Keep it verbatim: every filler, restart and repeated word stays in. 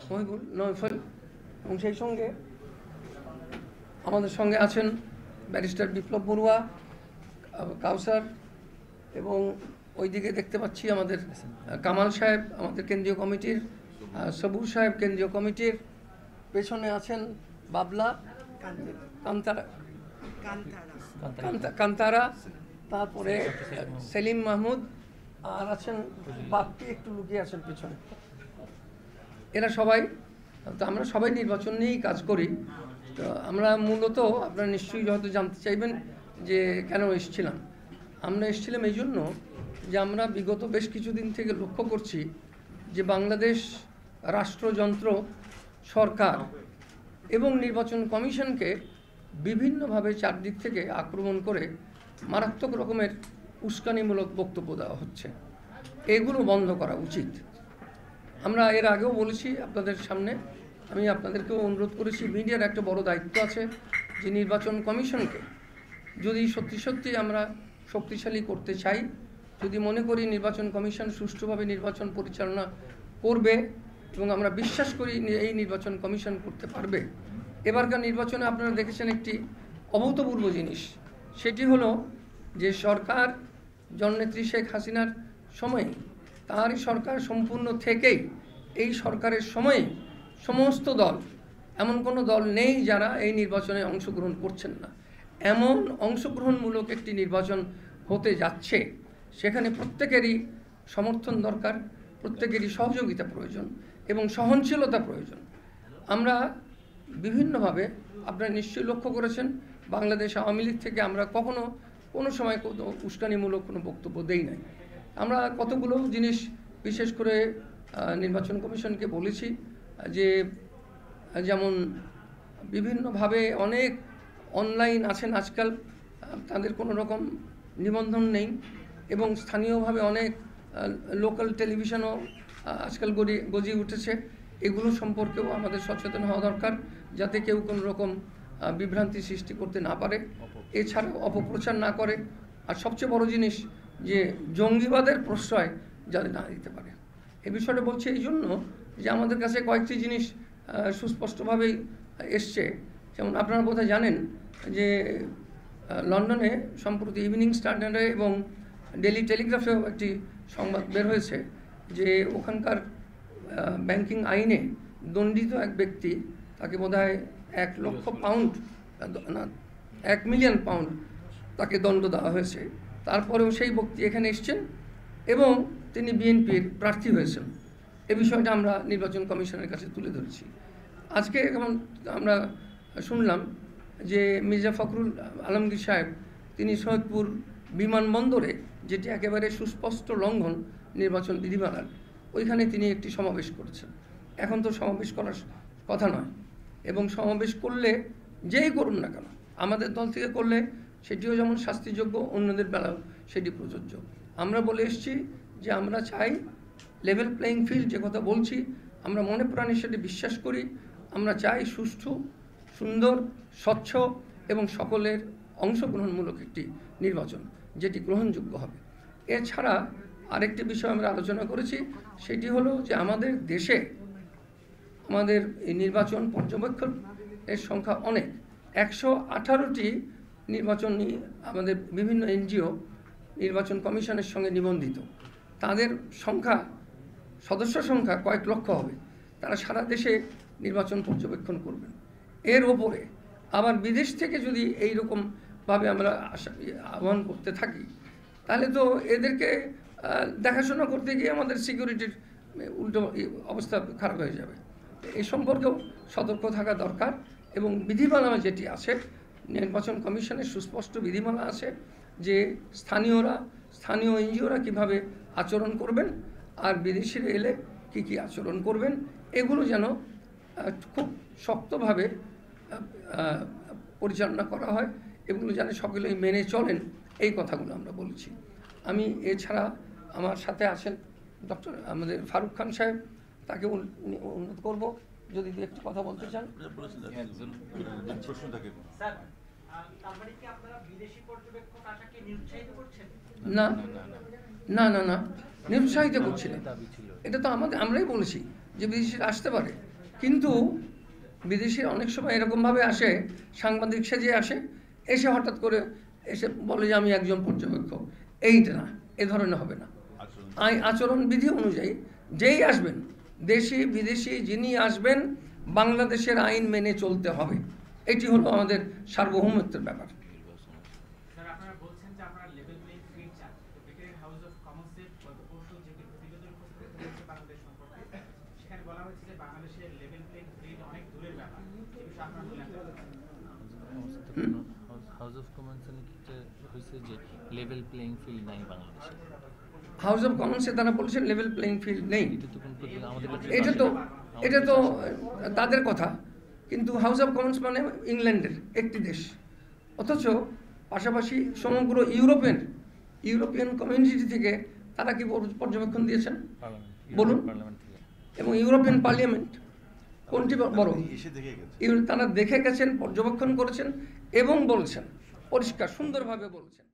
মহিবুল নয়ফল, এবং সেই সঙ্গে আমাদের সঙ্গে আছেন ব্যারিস্টার বিপ্লব বড়ুয়া, কাউসার, এবং ওইদিকে দেখতে পাচ্ছি আমাদের কামাল সাহেব আমাদের কেন্দ্রীয় কমিটির, সবুর সাহেব কেন্দ্রীয় কমিটির, পেছনে আছেন বাবলা কান্তারা কান্তারা, তারপরে সেলিম মাহমুদ, আর আছেন বাপ্পি একটু লুকিয়ে আছেন পেছনে। এরা সবাই, তো আমরা সবাই নির্বাচন নিয়েই কাজ করি। তো আমরা মূলত, আপনারা নিশ্চয়ই হয়তো জানতে চাইবেন যে কেন এসেছিলাম। আমরা এসেছিলাম এই জন্য যে আমরা বিগত বেশ কিছুদিন থেকে লক্ষ্য করছি যে বাংলাদেশ রাষ্ট্রযন্ত্র, সরকার এবং নির্বাচন কমিশনকে বিভিন্নভাবে চারদিক থেকে আক্রমণ করে মারাত্মক রকমের উস্কানিমূলক বক্তব্য দেওয়া হচ্ছে। এগুলো বন্ধ করা উচিত। আমরা এর আগেও বলেছি আপনাদের সামনে, আমি আপনাদেরকেও অনুরোধ করেছি, মিডিয়ার একটা বড় দায়িত্ব আছে যে নির্বাচন কমিশনকে যদি সত্যি সত্যি আমরা শক্তিশালী করতে চাই, যদি মনে করি নির্বাচন কমিশন সুষ্ঠুভাবে নির্বাচন পরিচালনা করবে এবং আমরা বিশ্বাস করি এই নির্বাচন কমিশন করতে পারবে। এবারকার নির্বাচনে আপনারা দেখেছেন একটি অভূতপূর্ব জিনিস, সেটি হলো যে সরকার জননেত্রী শেখ হাসিনার সময়ে, তারই সরকার সম্পূর্ণ থেকেই এই সরকারের সময়ে সমস্ত দল, এমন কোনো দল নেই যারা এই নির্বাচনে অংশগ্রহণ করছেন না। এমন অংশগ্রহণমূলক একটি নির্বাচন হতে যাচ্ছে, সেখানে প্রত্যেকেরই সমর্থন দরকার, প্রত্যেকেরই সহযোগিতা প্রয়োজন এবং সহনশীলতা প্রয়োজন। আমরা বিভিন্নভাবে, আপনারা নিশ্চয়ই লক্ষ্য করেছেন, বাংলাদেশ আওয়ামী লীগ থেকে আমরা কখনো কোনো সময় কোনো উস্কানিমূলক কোনো বক্তব্য দেই নাই। আমরা কতগুলো জিনিস বিশেষ করে নির্বাচন কমিশনকে বলেছি যে, যেমন বিভিন্নভাবে অনেক অনলাইন আছেন আজকাল, তাদের কোনো রকম নিবন্ধন নেই, এবং স্থানীয়ভাবে অনেক লোকাল টেলিভিশনও আজকাল গড়ি গজিয়ে উঠেছে। এগুলো সম্পর্কেও আমাদের সচেতন হওয়া দরকার, যাতে কেউ কোনো রকম বিভ্রান্তি সৃষ্টি করতে না পারে, এছাড়াও অপপ্রচার না করে। আর সবচেয়ে বড় জিনিস যে জঙ্গিবাদের প্রশ্রয় যাতে না দিতে পারে। এ বিষয়টা বলছি এই জন্য যে আমাদের কাছে কয়েকটি জিনিস সুস্পষ্টভাবেই এসছে। যেমন আপনারা বোধহয় জানেন যে লন্ডনে সম্প্রতি ইভিনিং স্ট্যান্ডার্ডে এবং ডেইলি টেলিগ্রাফেও একটি সংবাদ বের হয়েছে যে ওখানকার ব্যাংকিং আইনে দণ্ডিত এক ব্যক্তি, তাকে বোধহয় এক লক্ষ পাউন্ড না এক মিলিয়ন পাউন্ড তাকে দণ্ড দেওয়া হয়েছে। তারপরেও সেই ব্যক্তি এখানে এসছেন এবং তিনি বিএনপির প্রার্থী হয়েছেন। এ বিষয়টা আমরা নির্বাচন কমিশনের কাছে তুলে ধরেছি। আজকে যেমন আমরা শুনলাম যে মির্জা ফখরুল আলমগীর সাহেব, তিনি সৈয়দপুর বিমানবন্দরে, যেটি একেবারে সুস্পষ্ট লঙ্ঘন নির্বাচন বিধিমালার, ওইখানে তিনি একটি সমাবেশ করেছেন। এখন তো সমাবেশ করার কথা নয়, এবং সমাবেশ করলে যেই করুন না কেন, আমাদের দল থেকে করলে সেটিও যেমন শাস্তিযোগ্য, অন্যদের বেলাও সেটি প্রযোজ্য। আমরা বলে এসেছি যে আমরা চাই লেভেল প্লেয়িং ফিল্ড, যে কথা বলছি আমরা মনে প্রাণে সেটি বিশ্বাস করি। আমরা চাই সুষ্ঠু, সুন্দর, স্বচ্ছ এবং সকলের অংশগ্রহণমূলক একটি নির্বাচন, যেটি গ্রহণযোগ্য হবে। এছাড়া আরেকটি বিষয় আমরা আলোচনা করেছি, সেটি হলো যে আমাদের দেশে আমাদের এই নির্বাচন পর্যবেক্ষণের সংখ্যা অনেক, একশো আঠারোটি নির্বাচনী আমাদের বিভিন্ন এনজিও নির্বাচন কমিশনের সঙ্গে নিবন্ধিত। তাদের সংখ্যা, সদস্য সংখ্যা কয়েক লক্ষ হবে। তারা সারা দেশে নির্বাচন পর্যবেক্ষণ করবেন। এর ওপরে আবার বিদেশ থেকে যদি এই রকমভাবে আমরা আহ্বান করতে থাকি, তাহলে তো এদেরকে দেখাশোনা করতে গিয়ে আমাদের সিকিউরিটির উল্টো অবস্থা খারাপ হয়ে যাবে। এই সম্পর্কেও সতর্ক থাকা দরকার। এবং বিধিমালা যেটি আছে, নির্বাচন কমিশনের সুস্পষ্ট বিধিমালা আছে যে স্থানীয়রা, স্থানীয় এনজিওরা কীভাবে আচরণ করবেন, আর বিদেশিরা এলে কী কী আচরণ করবেন, এগুলো যেন খুব শক্তভাবে পরিচালনা করা হয়, এগুলো যেন সকলেই মেনে চলেন, এই কথাগুলো আমরা বলছি। আমি এছাড়া আমার সাথে আছেন ডক্টর আমাদের ফারুক খান সাহেব, তাকে অনুরোধ করব যদি দু একটু কথা বলতে চান। না না না না নিরুৎসাহিত করছি না, এটা তো আমাদের আমরাই বলেছি যে বিদেশিরা আসতে পারে, কিন্তু বিদেশি অনেক সময় এরকমভাবে আসে, সাংবাদিক সেজে আসে, এসে হঠাৎ করে এসে বলে যে আমি একজন পর্যবেক্ষক। এইটা না, এ ধরনের হবে না। আইন আচরণবিধি অনুযায়ী যেই আসবেন, দেশি বিদেশি যিনি আসবেন, বাংলাদেশের আইন মেনে চলতে হবে। এটি হলো আমাদের সার্বভৌমত্বের ব্যাপার। হাউস অফ কমন্সের ক্ষেত্রে হয়েছে যে লেভেল প্লেইং ফিল্ড নাই বাংলাদেশে। হাউস অফ কমন্সে তারা বলছেন লেভেল প্লেইং ফিল্ড নেই। আমাদের এটা তো এটা তো তাদের কথা, কিন্তু হাউস অফ কমন্স মানে ইংল্যান্ডের একটি দেশ, অথচ পাশাপাশি সমগ্র ইউরোপের ইউরোপিয়ান কমিউনিটি থেকে তারা কি পর্যবেক্ষণ দিয়েছেন বলুন? এবং ইউরোপিয়ান পার্লামেন্ট কোনটি বড়? তারা দেখে গেছেন, পর্যবেক্ষণ করেছেন এবং বলছেন, পরিষ্কার সুন্দরভাবে বলছেন।